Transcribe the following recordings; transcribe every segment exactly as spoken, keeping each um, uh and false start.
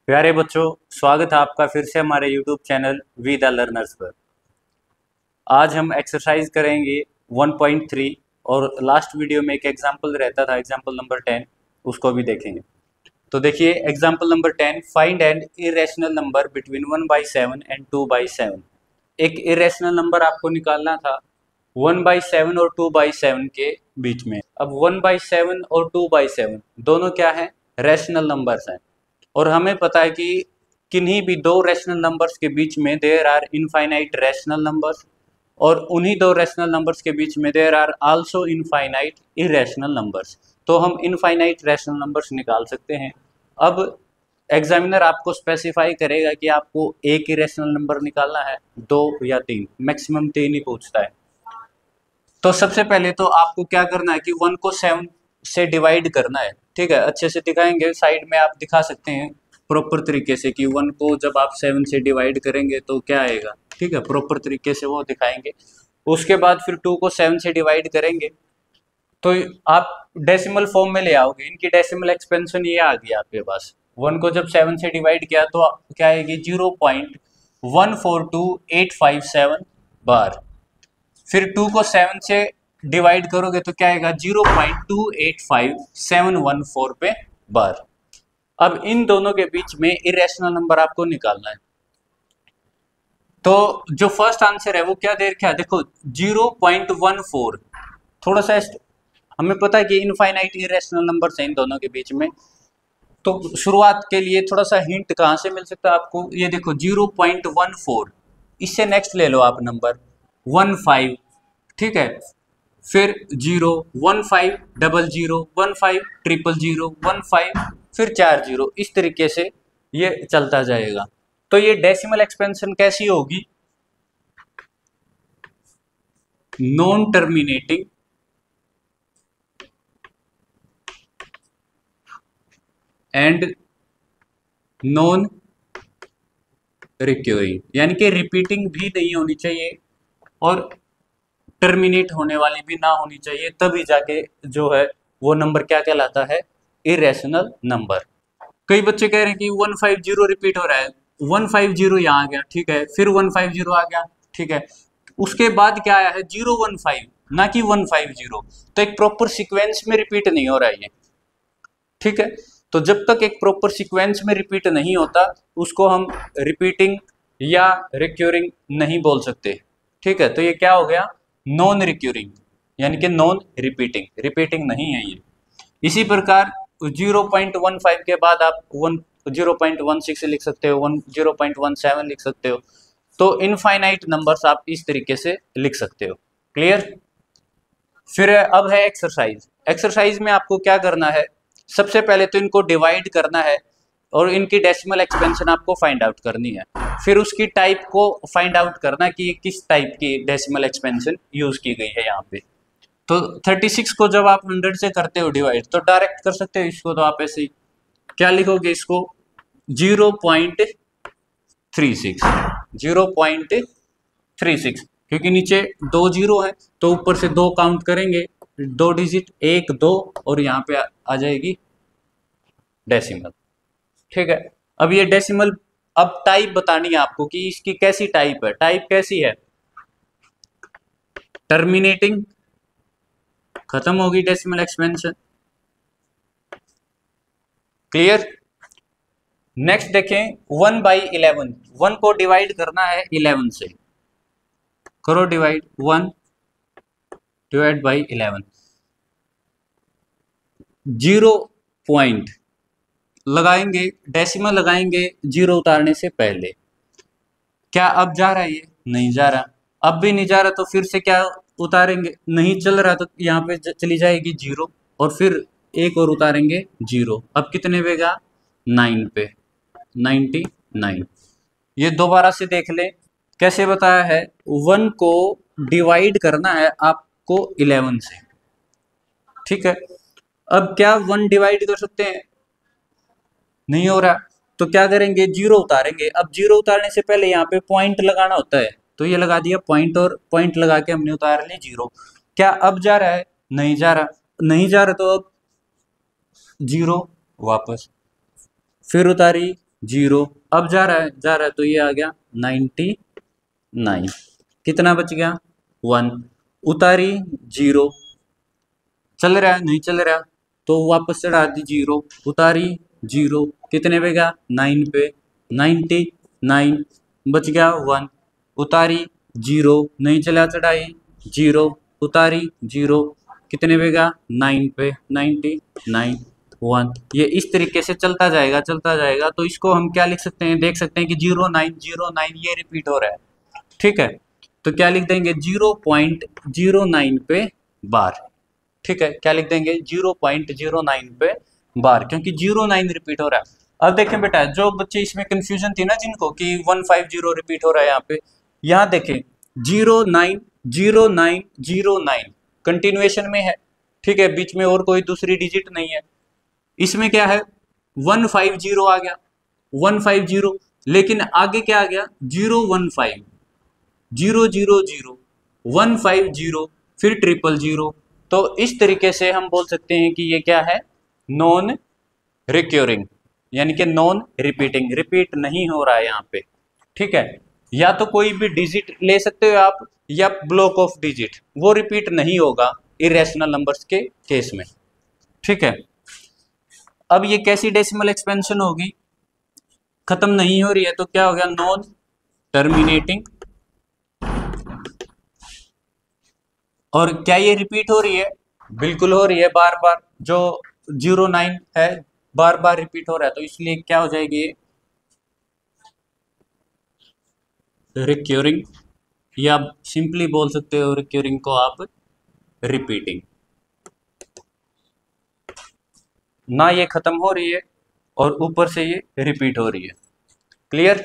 प्यारे बच्चों, स्वागत है आपका फिर से हमारे YouTube channel We the Learners पर। आज हम एक्सरसाइज करेंगे वन पॉइंट थ्री और लास्ट वीडियो में एक एग्जाम्पल रहता था, एग्जाम्पल नंबर टेन, उसको भी देखेंगे। तो देखिए example number ten, find and irrational number between one by seven and two by seven. एक इरेशनल नंबर आपको निकालना था वन बाई सेवन और टू बाई सेवन के बीच में। अब वन बाई सेवन और टू बाई सेवन दोनों क्या है? रैशनल नंबर्स हैं। और हमें पता है कि किन्हीं भी दो रैशनल नंबर्स के बीच में there are infinite rational numbers, और उन्हीं दो रैशनल नंबर्स के बीच में there are also infinite irrational numbers. तो हम इनफाइनाइट रैशनल नंबर्स निकाल सकते हैं। अब एग्जामिनर आपको स्पेसिफाई करेगा कि आपको एक ही रैशनल नंबर निकालना है, दो या तीन, मैक्सिमम तीन ही पूछता है। तो सबसे पहले तो आपको क्या करना है कि वन को सेवन से डिवाइड करना है। ठीक है, अच्छे से दिखाएंगे, साइड में आप दिखा सकते हैं प्रॉपर तरीके से कि वन को जब आप सेवन से डिवाइड करेंगे तो क्या आएगा। ठीक है, प्रॉपर तरीके से वो दिखाएंगे। उसके बाद फिर टू को सेवन से डिवाइड करेंगे तो आप डेसिमल फॉर्म में ले आओगे। इनकी डेसिमल एक्सपेंशन ये आ गई आपके पास। वन को जब सेवन से डिवाइड किया तो क्या आएगी? Zero point one four two eight five seven bar. फिर टू को सेवन से डिवाइड करोगे तो क्या आएगा? Zero point two eight five seven one four पे बार। अब इन दोनों के बीच में इरेशनल नंबर आपको निकालना है। तो जो फर्स्ट आंसर है वो क्या दे रखा है? देखो जीरो पॉइंट वन फोर। थोड़ा सा हमें पता है कि इनफाइनाइट इरेशनल नंबर है इन दोनों के बीच में। तो शुरुआत के लिए थोड़ा सा हिंट कहाँ से मिल सकता है आपको? ये देखो जीरो पॉइंट वन फोर, इससे नेक्स्ट ले लो आप नंबर वन फाइव। ठीक है, फिर zero, one five double zero, one five triple zero, one five, फिर चार जीरो, इस तरीके से ये चलता जाएगा। तो ये डेसिमल एक्सपेंशन कैसी होगी? Non terminating and non recurring, यानी कि रिपीटिंग भी नहीं होनी चाहिए और टर्मिनेट होने वाली भी ना होनी चाहिए, तभी जाके जो है वो नंबर क्या कहलाता है? Irrational number. कई बच्चे कह रहे हैं कि वन फाइव जीरो रिपीट हो रहा है, वन फाइव जीरो यहाँ आ गया, ठीक है, फिर वन फाइव जीरो आ गया, ठीक है, उसके बाद क्या आया है? जीरो वन फाइव, ना कि वन फाइव जीरो। तो एक प्रॉपर सीक्वेंस में रिपीट नहीं हो रहा है ये। ठीक है, तो जब तक एक प्रॉपर सीक्वेंस में रिपीट नहीं होता उसको हम रिपीटिंग या रिक्यूरिंग नहीं बोल सकते। ठीक है, तो ये क्या हो गया? नॉन रिक्यूरिंग, यानी कि नॉन रिपीटिंग, रिपीटिंग नहीं है ये। इसी प्रकार जीरो पॉइंट वन फाइव के बाद आप one zero point one six लिख सकते हो, one zero point one seven लिख सकते हो। तो इनफाइनाइट नंबर्स आप इस तरीके से लिख सकते हो। क्लियर? फिर अब है एक्सरसाइज। एक्सरसाइज में आपको क्या करना है? सबसे पहले तो इनको डिवाइड करना है और इनकी डेसिमल एक्सपेंशन आपको फाइंड आउट करनी है। फिर उसकी टाइप को फाइंड आउट करना कि किस टाइप की डेसिमल एक्सपेंशन यूज की गई है यहाँ पे। तो थर्टी सिक्स को जब आप हंड्रेड से करते हो डिवाइड तो डायरेक्ट कर सकते हो इसको। तो आप ऐसे ही क्या लिखोगे इसको? Zero point three six, zero point three six, क्योंकि नीचे दो जीरो है तो ऊपर से दो काउंट करेंगे, दो डिजिट, एक दो, और यहाँ पे आ जाएगी डेसिमल। ठीक है, अब ये डेसिमल, अब टाइप बतानी है आपको कि इसकी कैसी टाइप है। टाइप कैसी है? टर्मिनेटिंग, खत्म होगी डेसिमल एक्सपेंशन। क्लियर? नेक्स्ट देखें वन बाई इलेवन। वन को डिवाइड करना है इलेवन से, करो divide, one divide by eleven. Zero point लगाएंगे, डेसिमल लगाएंगे जीरो उतारने से पहले। क्या अब जा रहा है? ये नहीं जा रहा। अब भी नहीं जा रहा तो फिर से क्या उतारेंगे? नहीं चल रहा तो यहाँ पे चली जाएगी जीरो, और फिर एक और उतारेंगे जीरो। अब कितने पे गया? नाइन पे, नाइन्टी नाइन। ये दोबारा से देख ले कैसे बताया है। वन को डिवाइड करना है आपको इलेवन से। ठीक है, अब क्या वन डिवाइड कर सकते हैं? नहीं हो रहा, तो क्या करेंगे? जीरो उतारेंगे। अब जीरो उतारने से पहले यहाँ पे पॉइंट लगाना होता है, तो ये लगा दिया पॉइंट, और पॉइंट लगा के हमने उतार ली जीरो। क्या अब जा रहा है? नहीं जा रहा। नहीं जा रहा तो अब जीरो वापस, फिर उतारी जीरो, अब जा रहा है जा रहा है तो ये आ गया नाइन्टी नाइन, कितना बच गया वन, उतारी जीरो, चल रहा है नहीं चल रहा तो वापस चढ़ा दी जीरो, उतारी जीरो, कितने पे गया नाइन पे, नाइन्टी नाइन, बच गया वन, उतारी जीरो, नहीं चला चढ़ाई जीरो, उतारी जीरो, कितने पे गया नाइन पे, नाइन्टी नाइन वन। ये इस तरीके से चलता जाएगा चलता जाएगा। तो इसको हम क्या लिख सकते हैं, देख सकते हैं कि जीरो नाइन जीरो नाइन ये रिपीट हो रहा है, ठीक है। तो क्या लिख देंगे जीरो पॉइंट जीरो नाइन पे बार, ठीक है। क्या लिख देंगे जीरो पॉइंट जीरो नाइन पे बार, क्योंकि जीरो नाइन रिपीट हो रहा है। अब देखें बेटा, जो बच्चे इसमें कंफ्यूजन थी ना जिनको कि वन फाइव जीरो रिपीट हो रहा है यहाँ पे, यहाँ देखें zero nine zero nine zero nine continuation में है, ठीक है, बीच में और कोई दूसरी डिजिट नहीं है। इसमें क्या है वन फाइव जीरो आ गया, वन फाइव जीरो, लेकिन आगे क्या आ गया zero one five, zero zero zero, one five zero, फिर ट्रिपल जीरो। तो इस तरीके से हम बोल सकते हैं कि ये क्या है नॉन रिक्योरिंग, यानी कि नॉन रिपीटिंग, रिपीट नहीं हो रहा है यहाँ पे, ठीक है। या तो कोई भी डिजिट ले सकते हो आप, या ब्लॉक ऑफ डिजिट, वो रिपीट नहीं होगा इरेशनल नंबर्स के केस में, ठीक है। अब ये कैसी डेसिमल एक्सपेंशन होगी, खत्म नहीं हो रही है तो क्या हो गया नॉन टर्मिनेटिंग, और क्या ये रिपीट हो रही है, बिल्कुल हो रही है बार बार, जो जीरो नाइन है बार बार रिपीट हो रहा है, तो इसलिए क्या हो जाएगी रिक्योरिंग, या सिंपली बोल सकते हो रिक्योरिंग को आप रिपीटिंग। ना ये खत्म हो रही है और ऊपर से ये रिपीट हो रही है, क्लियर।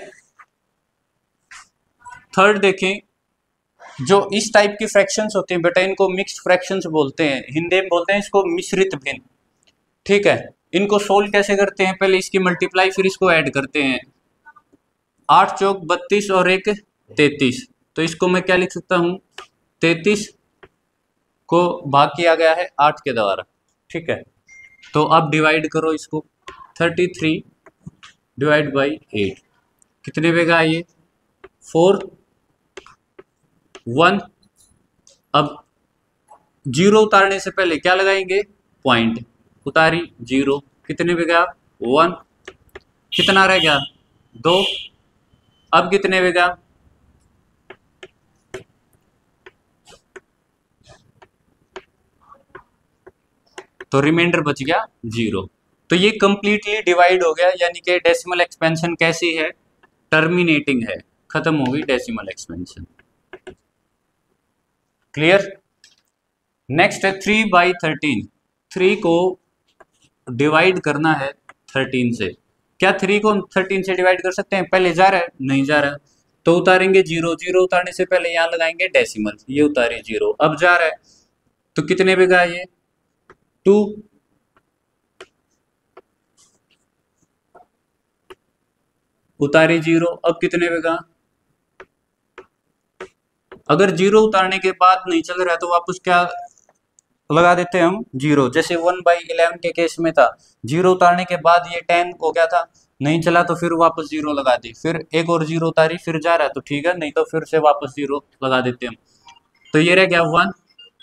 थर्ड देखें, जो इस टाइप की फ्रैक्शंस होते हैं बेटा, इनको मिक्स्ड फ्रैक्शंस बोलते हैं, हिंदी में बोलते हैं इसको मिश्रित भिन्न, ठीक है। इनको सोल्व कैसे करते हैं, पहले इसकी मल्टीप्लाई फिर इसको ऐड करते हैं, आठ चौक बत्तीस और एक तैतीस, तो इसको मैं क्या लिख सकता हूँ तैतीस को भाग किया गया है आठ के द्वारा, ठीक है। तो अब डिवाइड करो इसको, thirty three divide by eight, कितने पे गया ये फोर वन। अब जीरो उतारने से पहले क्या लगाएंगे पॉइंट, उतारी जीरो, कितने पे गया वन, कितना रह गया दो, अब कितने पे गया तो रिमाइंडर बच गया जीरो। तो ये कंप्लीटली डिवाइड हो गया, यानी कि डेसिमल एक्सपेंशन कैसी है टर्मिनेटिंग है, खत्म हो गई डेसिमल एक्सपेंशन, क्लियर। नेक्स्ट है थ्री बाई थर्टीन, थ्री को डिवाइड करना है थर्टीन से, क्या थ्री को थर्टीन से डिवाइड कर सकते हैं, पहले जा रहा है नहीं जा रहा है तो उतारेंगे जीरो, जीरो उतारने से पहले यहाँ लगाएंगे डेसिमल, ये उतारे जीरो, अब जा रहा है तो कितने पे गया ये टू, उतारे जीरो, अब कितने पे गया, अगर जीरो उतारने के बाद नहीं चल रहा है तो वापस क्या लगा देते हैं हम जीरो, जैसे वन बाई इलेवन के केस में था, जीरो उतारने के बाद ये टेन हो गया था, नहीं चला तो फिर वापस जीरो लगा दी, फिर एक और जीरो उतारी, फिर जा रहा है तो ठीक है, नहीं तो फिर से वापस जीरो लगा देते हम, तो ये रह गया वन।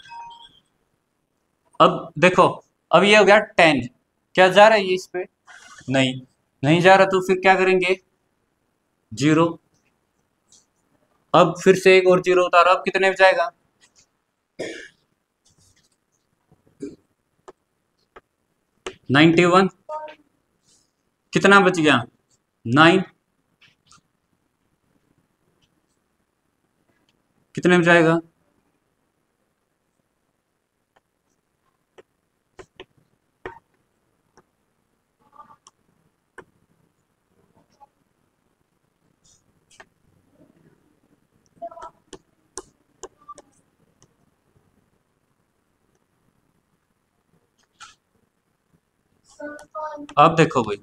अब देखो अब ये हो गया टेन, क्या जा रहा है ये इस पे, नहीं नहीं जा रहा, तो फिर क्या करेंगे जीरो, अब फिर से एक और जीरो उतारो, अब कितने में जाएगा नाइन्टी वन, कितना बच गया नाइन, कितने में जाएगा अब देखो भाई,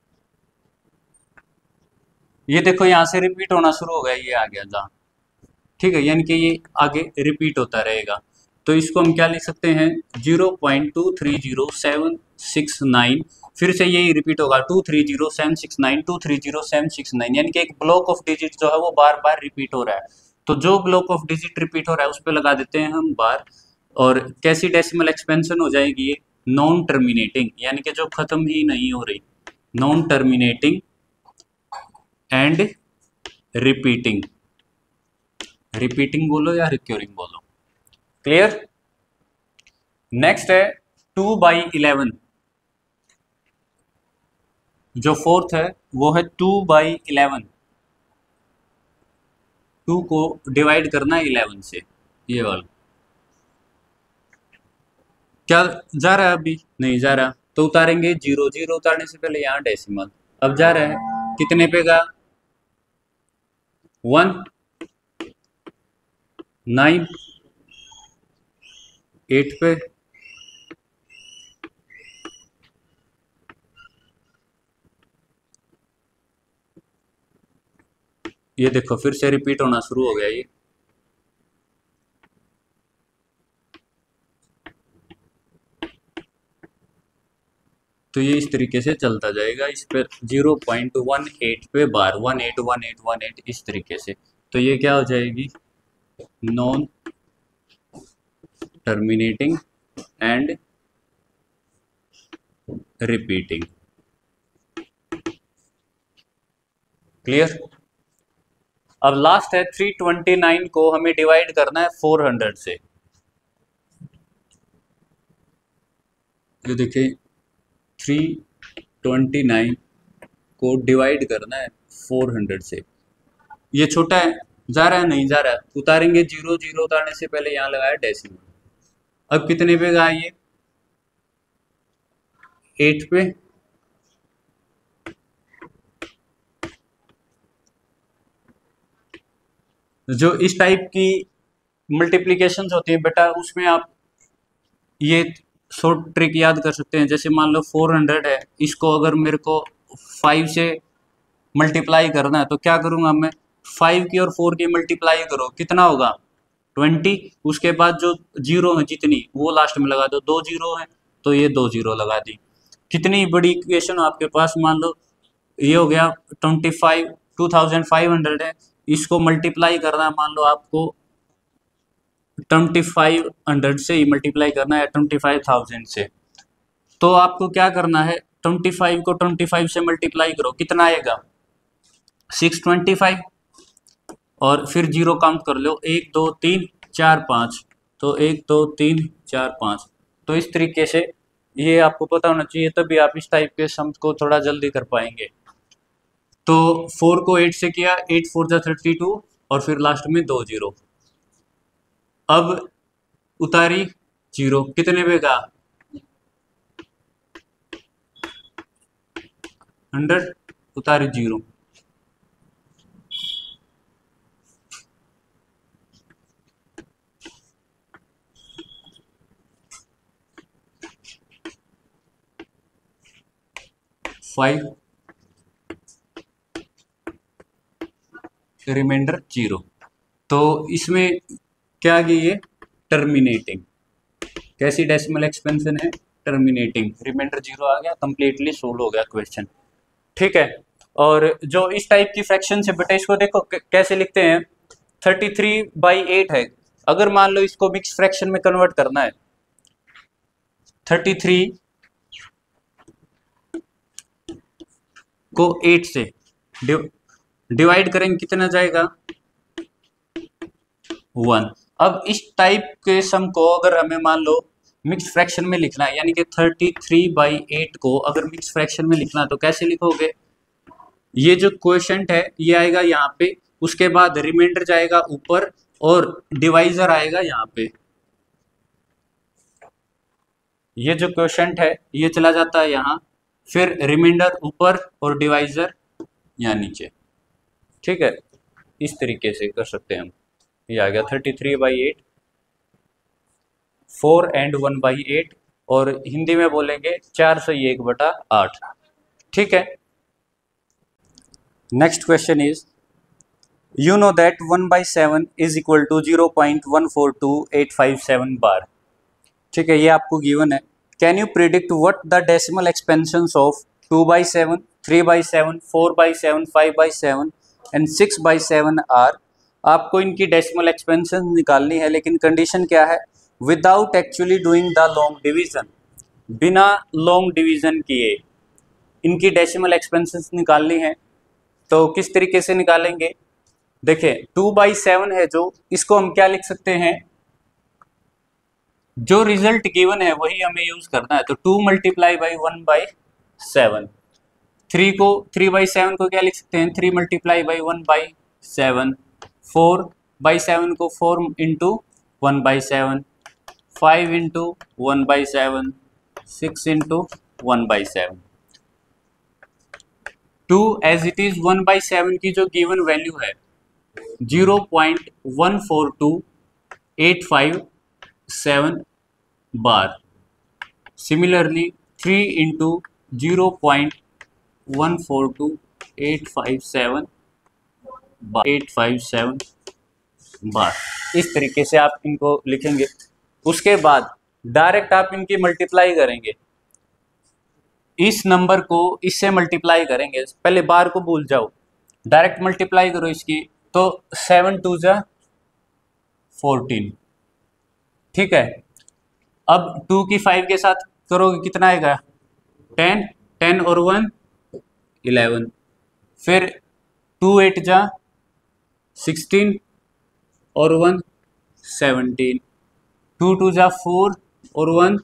ये देखो यहां से रिपीट होना शुरू हो गया, ये आ गया जहाँ, ठीक है, यानी कि ये आगे रिपीट होता रहेगा। तो इसको हम क्या लिख सकते हैं zero point two three zero seven six nine, फिर से यही रिपीट होगा two three zero seven six nine, two three zero seven six nine, यानी कि एक ब्लॉक ऑफ डिजिट जो है वो बार बार रिपीट हो रहा है। तो जो ब्लॉक ऑफ डिजिट रिपीट हो रहा है उस पर लगा देते हैं हम बार। और कैसी डेसिमल एक्सपेंशन हो जाएगी ये? नॉन टर्मिनेटिंग, यानी कि जो खत्म ही नहीं हो रही, non terminating and repeating, repeating बोलो या रिक्योरिंग बोलो। क्लियर? नेक्स्ट है टू बाई इलेवन, जो फोर्थ है वो है टू बाई इलेवन। टू को डिवाइड करना है इलेवन से, ये वाला। क्या जा रहा है? अभी नहीं जा रहा तो उतारेंगे जीरो, जीरो उतारने से पहले यहाँ डेसिमल। अब जा रहा है कितने पे का? वन, नाइन, एट पे, ये देखो फिर से रिपीट होना शुरू हो गया ये। तो ये इस तरीके से चलता जाएगा, इस पर जीरो पॉइंट वन एट पे bar, one eight one eight one eight इस तरीके से। तो ये क्या हो जाएगी? Non terminating and repeating. Clear? अब लास्ट है थ्री ट्वेंटी नाइन को हमें डिवाइड करना है फोर हंड्रेड से। ये देखिए थ्री ट्वेंटी नाइन को डिवाइड करना है फोर हंड्रेड से। ये छोटा है, जा रहा है नहीं जा रहा है, उतारेंगे जीरो, जीरो उतारने से पहले यहाँ लगाया डेसिमल। अब कितने पे गया ये? एट पे, जो इस टाइप की मल्टीप्लिकेशंस होती है बेटा उसमें आप ये शॉर्ट ट्रिक याद कर सकते हैं। जैसे मान लो फोर हंड्रेड है, इसको अगर मेरे को फाइव से मल्टीप्लाई करना है तो क्या करूंगा मैं? फाइव की और फोर की मल्टीप्लाई करो, कितना होगा? ट्वेंटी। उसके बाद जो जीरो है जितनी वो लास्ट में लगा दो, दो जीरो है तो ये दो जीरो लगा दी। कितनी बड़ी इक्वेशन आपके पास, मान लो ये हो गया twenty five, two thousand five hundred है, इसको मल्टीप्लाई करना है मान लो आपको ट्वेंटी फाइव हंड्रेड से ही मल्टीप्लाई करना है ट्वेंटी फाइव थाउजेंड से। तो आपको क्या करना है? ट्वेंटी फाइव को ट्वेंटी फाइव से मल्टीप्लाई करो, कितना आएगा? सिक्स ट्वेंटी फाइव, और फिर जीरो काउंट कर लो, एक दो तीन चार पाँच, तो एक दो तीन चार पाँच। तो इस तरीके से ये आपको पता होना चाहिए, तभी आप इस टाइप के सम्स को थोड़ा जल्दी कर पाएंगे। तो फोर को एट से किया, एट फोर जा थर्टी टू, और फिर लास्ट में दो जीरो। अब उतारी जीरो, कितने पे का? हंड्रेड, उतारी जीरो। Five, remainder zero. तो इसमें क्या आ गई ये? टर्मिनेटिंग। कैसी डेसिमल एक्सपेंशन है? टर्मिनेटिंग। रिमाइंडर जीरो आ गया, कंप्लीटली सोल्व हो गया क्वेश्चन। ठीक है। और जो इस टाइप की फ्रैक्शन है बेटा, इसको देखो कैसे लिखते हैं। थर्टी थ्री बाई एट है, अगर मान लो इसको मिक्स फ्रैक्शन में कन्वर्ट करना है, थर्टी थ्री को एट से डिवाइड करेंगे, कितना जाएगा? वन। अब इस टाइप के सम को अगर हमें मान लो मिक्स फ्रैक्शन में लिखना है, यानी कि थर्टी थ्री बाई एट को अगर मिक्स फ्रैक्शन में लिखना है तो कैसे लिखोगे? ये जो क्वोशंट है ये आएगा यहाँ पे, उसके बाद रिमाइंडर जाएगा ऊपर और डिवाइजर आएगा यहाँ पे। ये जो क्वोशंट है ये चला जाता है यहाँ, फिर रिमाइंडर ऊपर और डिवाइजर यहाँ नीचे। ठीक है, इस तरीके से कर सकते हैं हम। ये आ गया thirty three by eight, four and one by eight, और हिंदी में बोलेंगे चार सौ एक बटा आठ। ठीक है। Next question is, you know that one by seven is equal to zero point one four two eight five seven bar. ठीक है, ये आपको गिवन है। Can you predict what the decimal expansions of two by seven, three by seven, four by seven, five by seven and six by seven are. आपको इनकी decimal expansion निकालनी है, लेकिन कंडीशन क्या है, without actually doing the long division, बिना long division किए इनकी डेसिमल एक्सपेंशंस निकालनी है। तो किस तरीके से निकालेंगे, देखिए टू बाई सेवन है जो, इसको हम क्या लिख सकते हैं, जो रिजल्ट गिवन है वही हमें यूज करना है। तो two multiply by one by seven, three को थ्री बाई सेवन को क्या लिख सकते हैं, three multiply by one by seven, four by seven को four into one by seven, five into one by seven, six into one by seven. Two as it is one by seven की जो given value है zero point one four two eight five seven bar. Similarly three into zero point one four two eight five seven bar, eight five seven bar. इस तरीके से आप इनको लिखेंगे। उसके बाद डायरेक्ट आप इनकी मल्टीप्लाई करेंगे, इस नंबर को इससे मल्टीप्लाई करेंगे। पहले बार को भूल जाओ, डायरेक्ट मल्टीप्लाई करो इसकी, तो सेवन टू जा फोर्टीन, ठीक है। अब टू की फाइव के साथ करोगे कितना आएगा, टेन, टेन और वन इलेवन, फिर टू एट जा सिक्सटीन और वन सेवनटीन, टू टू जा फोर और वन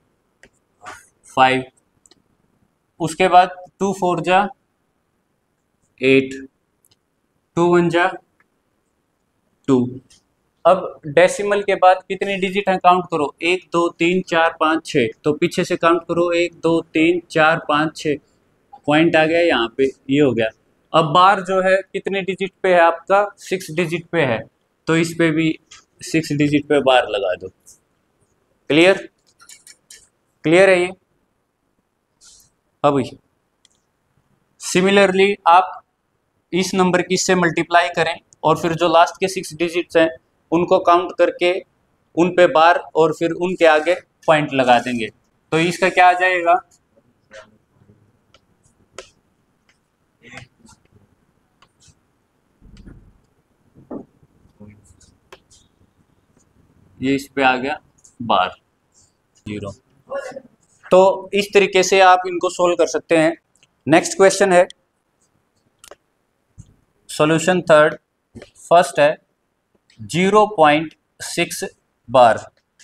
फाइव, उसके बाद टू फोर जा एट, टू वन जा टू। अब डेसिमल के बाद कितनी डिजिट है काउंट करो, एक दो तीन चार पाँच छः, तो पीछे से काउंट करो, एक दो तीन चार पाँच छः, पॉइंट आ गया यहाँ पे, ये हो गया। अब बार जो है कितने डिजिट पे है आपका, सिक्स डिजिट पे है, तो इस पे भी सिक्स डिजिट पे बार लगा दो। क्लियर, क्लियर है ये। अब सिमिलरली आप इस नंबर की इससे मल्टीप्लाई करें और फिर जो लास्ट के सिक्स डिजिट्स हैं उनको काउंट करके उन पे बार और फिर उनके आगे पॉइंट लगा देंगे। तो इसका क्या आ जाएगा, ये इस पे आ गया बार जीरो। तो इस तरीके से आप इनको सोल्व कर सकते हैं। नेक्स्ट क्वेश्चन है सॉल्यूशन थर्ड, फर्स्ट है जीरो पॉइंट सिक्स बार।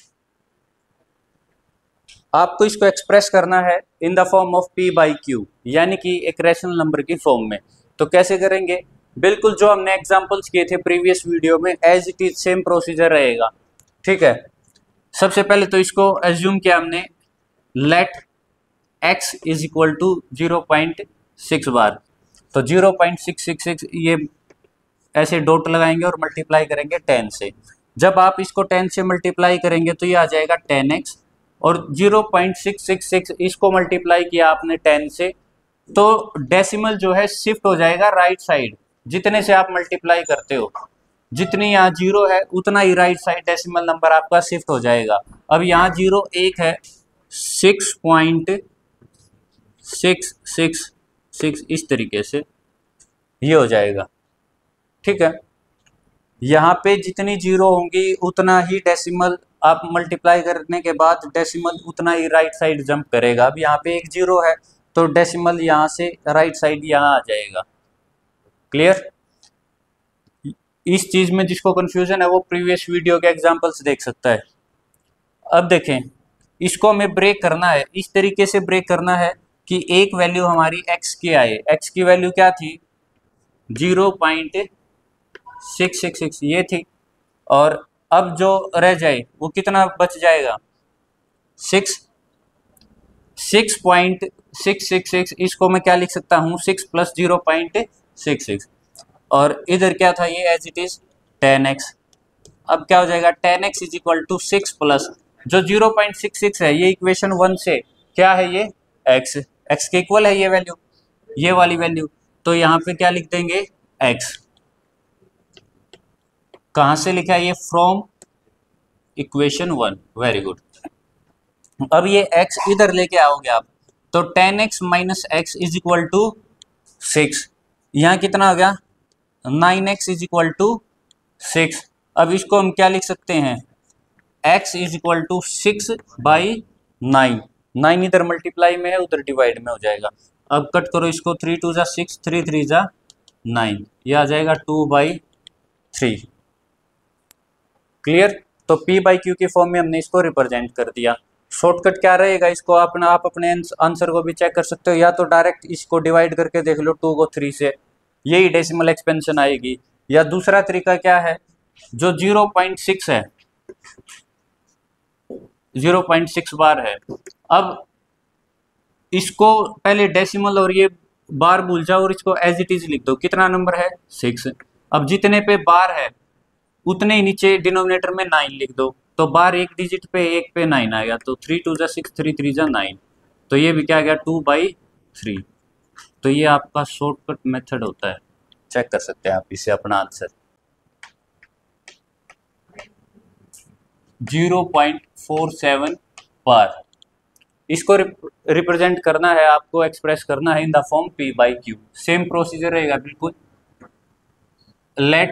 आपको इसको एक्सप्रेस करना है in the form of p by q, यानी कि एक रैशनल नंबर की फॉर्म में। तो कैसे करेंगे, बिल्कुल जो हमने एग्जांपल्स किए थे प्रीवियस वीडियो में, as it is same procedure रहेगा, ठीक है। सबसे पहले तो इसको एज्यूम किया हमने, let x is equal to zero point six bar. तो zero point six six six ये ऐसे डॉट लगाएंगे और मल्टीप्लाई करेंगे टेन से। जब आप इसको टेन से मल्टीप्लाई करेंगे तो ये आ जाएगा टेन एक्स, और zero point six six six इसको मल्टीप्लाई किया आपने टेन से, तो डेसिमल जो है शिफ्ट हो जाएगा राइट साइड। जितने से आप मल्टीप्लाई करते हो, जितनी यहाँ जीरो है उतना ही राइट साइड डेसिमल नंबर आपका शिफ्ट हो जाएगा। अब यहाँ जीरो एक है, six point six six six इस तरीके से ये हो जाएगा, ठीक है। यहाँ पे जितनी जीरो होंगी उतना ही डेसिमल आप मल्टीप्लाई करने के बाद डेसिमल उतना ही राइट साइड जंप करेगा। अब यहाँ पे एक जीरो है तो डेसिमल यहाँ से राइट साइड यहाँ आ जाएगा। क्लियर, इस चीज में जिसको कंफ्यूजन है वो प्रीवियस वीडियो के एग्जांपल्स देख सकता है। अब देखें, इसको हमें ब्रेक करना है, इस तरीके से ब्रेक करना है कि एक वैल्यू हमारी x की आए। x की वैल्यू क्या थी, zero point six six six ये थी, और अब जो रह जाए वो कितना बच जाएगा, six six point six six six. इसको मैं क्या लिख सकता हूँ, six plus zero point six six, और इधर क्या था ये as it is ten x. अब क्या हो जाएगा, ten x is equal to six plus जो जीरो पॉइंट सिक्स सिक्स है, ये इक्वेशन वन से क्या है, ये x, x के इक्वल है ये वैल्यू, ये वाली वैल्यू। तो यहाँ पे क्या लिख देंगे, x। कहाँ से लिखा है ये, from equation one. Very good. अब ये x इधर लेके आओगे आप, तो ten x minus x is equal to six. यहाँ कितना हो गया, nine x is equal to six. अब इसको हम क्या लिख सकते हैं, x is equal to six by nine. Nine इधर मल्टीप्लाई में है, उधर डिवाइड में हो जाएगा। अब कट करो इसको, थ्री टू जा सिक्स, थ्री थ्री जा नाइन, ये आ जाएगा टू बाई थ्री। क्लियर। तो p बाई क्यू के फॉर्म में हमने इसको रिप्रेजेंट कर दिया। शॉर्टकट क्या रहेगा, इसको अपना आप अपने आंसर को भी चेक कर सकते हो, या तो डायरेक्ट इसको डिवाइड करके देख लो टू को थ्री से, यही डेसिमल एक्सपेंशन आएगी। या दूसरा तरीका क्या है, जो जीरो पॉइंट सिक्स है, जीरो पॉइंट सिक्स बार है, अब इसको पहले डेसिमल और ये बार भूल जाओ और इसको एज इट इज लिख दो। कितना नंबर है, सिक्स। अब जितने पे बार है उतने ही नीचे डिनोमिनेटर में नाइन लिख दो, तो बार एक डिजिट पे, एक पे नाइन आ गया, तो थ्री टू जा सिक्स, थ्री थ्री जा नाइन, तो ये भी क्या आ गया, टू बाई थ्री। तो ये आपका शॉर्टकट मेथड होता है, चेक कर सकते हैं आप इसे अपना answer. Zero point four seven bar, इसको रिप्रेजेंट करना है आपको, एक्सप्रेस करना है in the form p by q. Same procedure रहेगा बिल्कुल। Let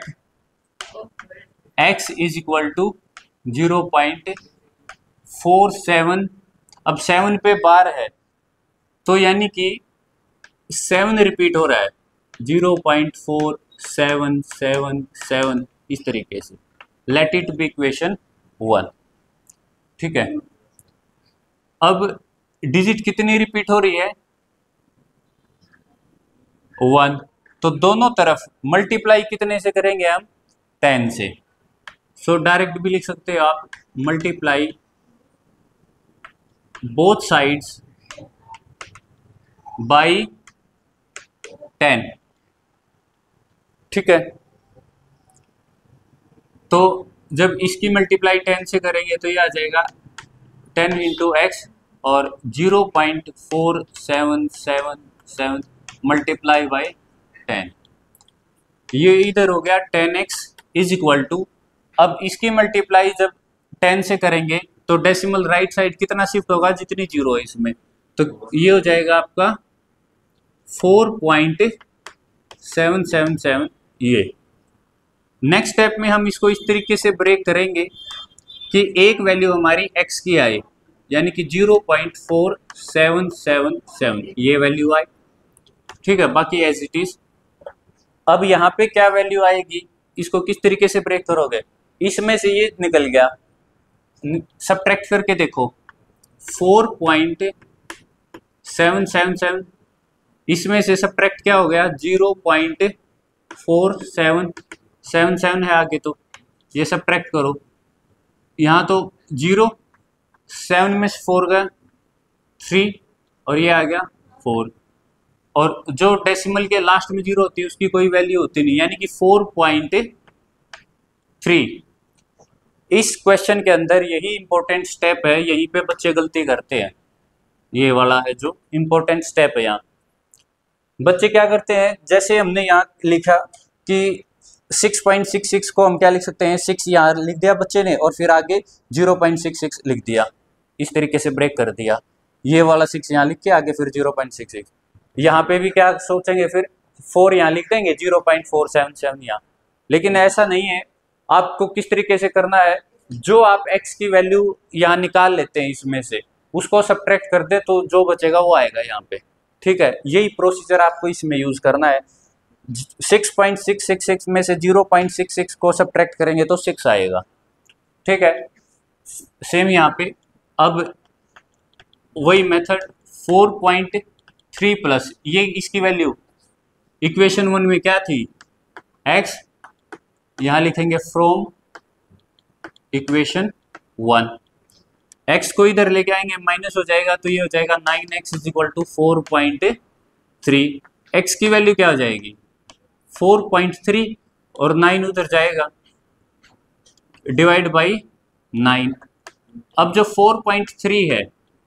x is equal to zero point four seven. अब सेवन पे बार है, तो यानी कि सेवन रिपीट हो रहा है, zero point four seven seven seven, इस तरीके से। Let it be equation one. ठीक है। अब डिजिट कितनी रिपीट हो रही है, वन, तो दोनों तरफ मल्टीप्लाई कितने से करेंगे हम, टेन से। सो डायरेक्ट भी लिख सकते हो आप, multiply both sides by ten. ठीक है। तो जब इसकी मल्टीप्लाई टेन से करेंगे तो ये आ जाएगा टेन इंटू एक्स और zero point four seven seven seven multiply by ten, ये इधर हो गया ten x is equal to. अब इसकी मल्टीप्लाई जब टेन से करेंगे तो डेसिमल राइट साइड कितना शिफ्ट होगा, जितनी जीरो है इसमें, तो ये हो जाएगा आपका four point seven seven seven. ये नेक्स्ट स्टेप में हम इसको इस तरीके से ब्रेक करेंगे कि एक वैल्यू हमारी x की आए, यानी कि zero point four seven seven seven ये वैल्यू आए। ठीक है, बाकी एज इट इज। अब यहाँ पे क्या वैल्यू आएगी, इसको किस तरीके से ब्रेक करोगे, इसमें से ये निकल गया, सबट्रैक्ट करके देखो, four point seven seven seven, इसमें से सबट्रैक्ट क्या हो गया, zero point four seven seven seven है आगे, तो ये सबट्रैक्ट करो, यहाँ तो जीरो, सेवन में से फोर गया थ्री, और ये आ गया फोर, और जो डेसिमल के लास्ट में जीरो होती है उसकी कोई वैल्यू होती नहीं, यानी कि फोर पॉइंट थ्री। इस क्वेश्चन के अंदर यही इंपॉर्टेंट स्टेप है, यहीं पे बच्चे गलती करते हैं, ये वाला है जो इंपॉर्टेंट स्टेप है। यहाँ बच्चे क्या करते हैं, जैसे हमने यहाँ लिखा कि सिक्स पॉइंट सिक्स सिक्स को हम क्या लिख सकते हैं, सिक्स यहाँ लिख दिया बच्चे ने, और फिर आगे जीरो पॉइंट सिक्स सिक्स लिख दिया, इस तरीके से ब्रेक कर दिया, ये वाला सिक्स यहाँ लिख के आगे फिर जीरो पॉइंट सिक्स सिक्स। यहाँ पे भी क्या सोचेंगे, फिर फोर यहाँ लिख देंगे, zero point four seven seven यहाँ, लेकिन ऐसा नहीं है। आपको किस तरीके से करना है, जो आप x की वैल्यू यहाँ निकाल लेते हैं इसमें से, उसको सब्ट्रैक्ट कर दे तो जो बचेगा वो आएगा यहाँ पे। ठीक है, यही प्रोसीजर आपको इसमें यूज करना है। Six point six six six में से जीरो पॉइंट सिक्स सिक्स को सब्ट्रैक्ट करेंगे तो सिक्स आएगा। ठीक है, सेम यहाँ पे अब वही method, four point three plus ये इसकी वैल्यू इक्वेशन वन में क्या थी, x, यहाँ लिखेंगे फ्रॉम इक्वेशन वन, x को इधर लेके आएंगे माइनस हो जाएगा, तो ये हो जाएगा nine x is equal to four point three. X की वैल्यू क्या हो जाएगी, फोर पॉइंट थ्री, और नाइन उधर जाएगा, डिवाइड बाई नाइन। अब जो फोर पॉइंट थ्री है,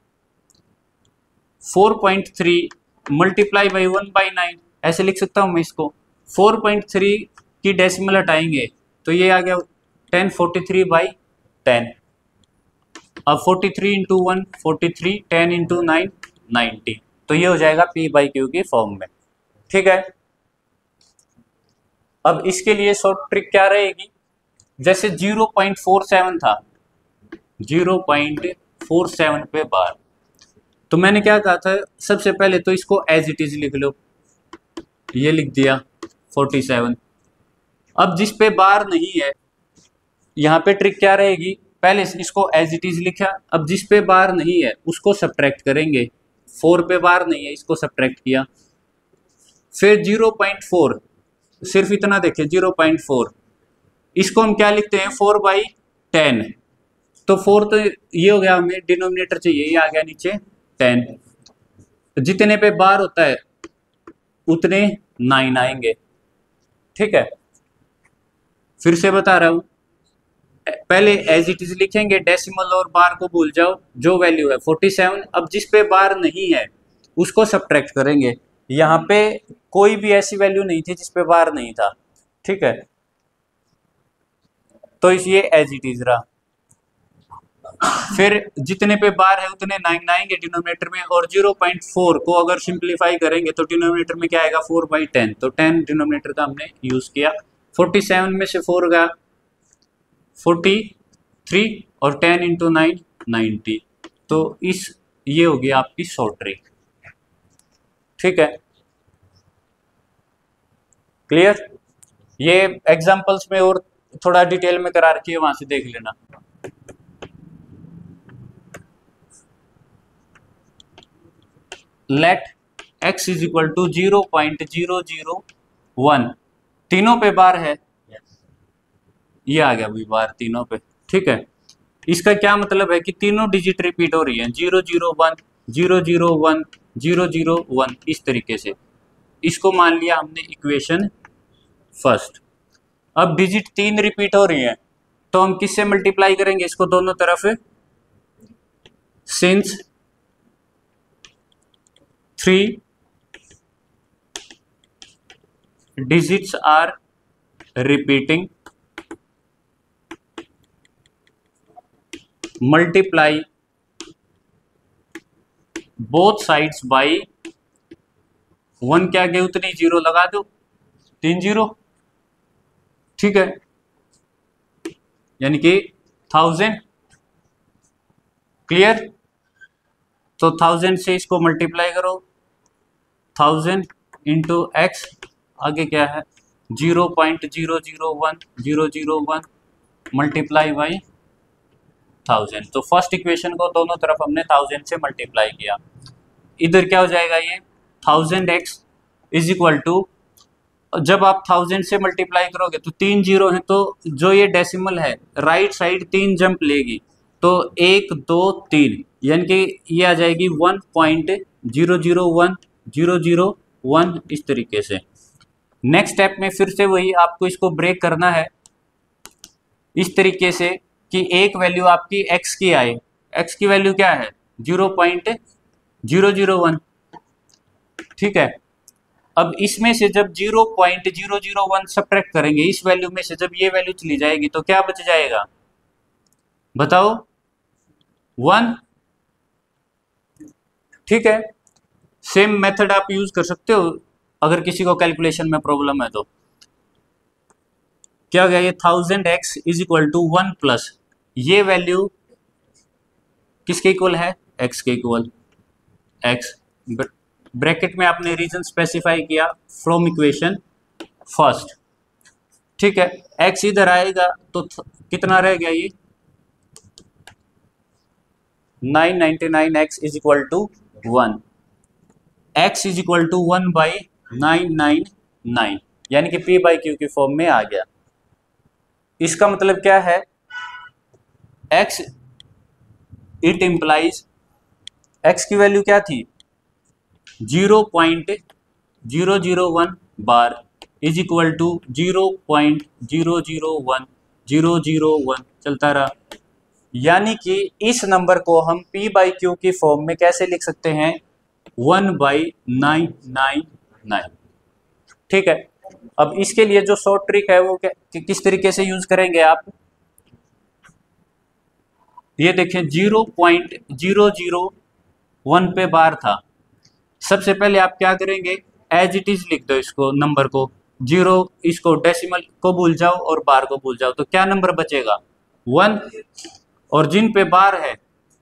four point three multiply by one by nine, ऐसे लिख सकता हूँ मैं इसको। फोर पॉइंट थ्री की डेसिमल हटाएंगे तो ये आ गया ten forty three by ten. अब forty three into one forty three, ten into nine ninety, तो ये हो जाएगा पी बाई क्यू की फॉर्म में। ठीक है, अब इसके लिए शॉर्ट ट्रिक क्या रहेगी, जैसे ज़ीरो पॉइंट फोर सेवन था, ज़ीरो पॉइंट फोर सेवन पे बार, तो मैंने क्या कहा था, सबसे पहले तो इसको एज इट इज लिख लो, ये लिख दिया फोर्टी सेवन। अब जिस पे बार नहीं है, यहाँ पे ट्रिक क्या रहेगी, पहले इसको एज इट इज लिखा, अब जिस पे बार नहीं है उसको सब्ट्रैक्ट करेंगे, फोर पे बार नहीं है इसको सब्ट्रैक्ट किया, फिर ज़ीरो पॉइंट फोर, सिर्फ इतना देखिए ज़ीरो पॉइंट फोर, इसको हम क्या लिखते हैं, फोर बाई टेन, तो फोर तो ये हो गया, हमें डिनोमिनेटर चाहिए, ये आ गया नीचे टेन, जितने पे बार होता है उतने नाइन आएंगे। ठीक है, फिर से बता रहा हूं, पहले एज इट इज लिखेंगे, डेसिमल और बार को भूल जाओ, जो वैल्यू है फोर्टी सेवन, अब जिस पे बार नहीं है उसको सब्ट्रैक्ट करेंगे, यहाँ पे कोई भी ऐसी वैल्यू नहीं थी जिस पे बार नहीं था। ठीक है, तो ये एज इट इज रहा, फिर जितने पे बार है उतने नाइन आएंगे डिनोमिनेटर में, और ज़ीरो पॉइंट फोर को अगर सिंप्लीफाई करेंगे तो डिनोमिनेटर में क्या आएगा, फोर बाई टेन, तो टेन डिनोमिनेटर का हमने यूज किया, फोर्टी सेवन में से फोर गया फोर्टी थ्री, और टेन इंटू नाइन नाइन्टी, तो इस ये होगी आपकी शॉर्ट ट्रिक। ठीक है, क्लियर, ये एग्जांपल्स में और थोड़ा डिटेल में करा रखी है, वहां से देख लेना। Let x is equal to zero point zero zero one, तीनों पे बार है, ये आ गया भाई बार तीनों पे। ठीक है, इसका क्या मतलब है कि तीनों डिजिट रिपीट हो रही है, zero zero one zero zero one zero zero one, इस तरीके से इसको मान लिया हमने इक्वेशन फर्स्ट। अब डिजिट तीन रिपीट हो रही है, तो हम किससे मल्टीप्लाई करेंगे इसको दोनों तरफ, since three digits are repeating, multiply both sides by one, क्या गए उतनी जीरो लगा दो, तीन जीरो। ठीक है, यानी कि थाउजेंड, क्लियर, तो थाउजेंड से इसको मल्टीप्लाई करो, थाउजेंड इंटू एक्स, आगे क्या है, zero point zero zero one zero zero one multiply by thousand, तो फर्स्ट इक्वेशन को दोनों तरफ हमने थाउजेंड से मल्टीप्लाई किया, इधर क्या हो जाएगा, ये thousand x is equal to, जब आप थाउजेंड से मल्टीप्लाई करोगे तो तीन जीरो है, तो जो ये डेसिमल है राइट साइड तीन जंप लेगी, तो एक दो तीन, यानी कि ये आ जाएगी one point zero zero one zero zero one, इस तरीके से। नेक्स्ट स्टेप में फिर से वही आपको इसको ब्रेक करना है इस तरीके से कि एक वैल्यू आपकी x की आए, x की वैल्यू क्या है, zero point zero zero one. ठीक है, अब इसमें से जब zero point zero zero one subtract करेंगे इस वैल्यू में से, जब ये वैल्यू चली जाएगी तो क्या बच जाएगा, बताओ, वन। ठीक है, सेम मेथड आप यूज कर सकते हो अगर किसी को कैलकुलेशन में प्रॉब्लम है तो। क्या हो गया, ये thousand x is equal to one plus, ये वैल्यू किसके इक्वल है, x के इक्वल, x ब्रैकेट में आपने रीजन स्पेसिफाई किया फ्रॉम इक्वेशन फर्स्ट। ठीक है, x इधर आएगा तो कितना रह गया, ये nine ninety nine x is equal to one, x is equal to one by nine nine nine, यानी कि p बाई क्यू की फॉर्म में आ गया। इसका मतलब क्या है, x इट इम्प्लाइज, x की वैल्यू क्या थी, zero point zero zero one bar is equal to zero point zero zero one zero zero one, चलता रहा, यानी कि इस नंबर को हम p बाई क्यू की फॉर्म में कैसे लिख सकते हैं, one by nine nine nine. ठीक है, अब इसके लिए जो शॉर्ट ट्रिक है वो क्या, कि किस तरीके से यूज करेंगे आप, ये देखें zero point zero zero one पे बार था। सबसे पहले आप क्या करेंगे, एज इट इज लिख दो इसको, नंबर को जीरो, इसको डेसिमल को भूल जाओ और बार को भूल जाओ, तो क्या नंबर बचेगा, वन। और जिन पे बार है,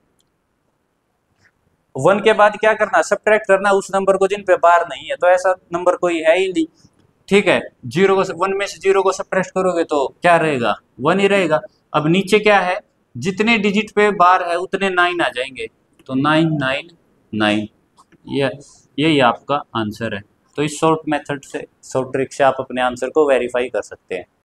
वन के बाद क्या करना, सब्ट्रैक्ट करना उस नंबर को जिन पे बार नहीं है, तो ऐसा नंबर कोई है ही नहीं, ठीक है। जीरो को, वन में से जीरो को सब्ट्रैक्ट करोगे तो क्या रहेगा, वन ही रहेगा। अब नीचे क्या है, जितने डिजिट पे बार है उतने नाइन आ जाएंगे, तो नाइन नाइन नाइन, ये यही आपका आंसर है। तो इस शॉर्ट मेथड से, शॉर्ट ट्रिक से आप अपने आंसर को वेरीफाई कर सकते हैं।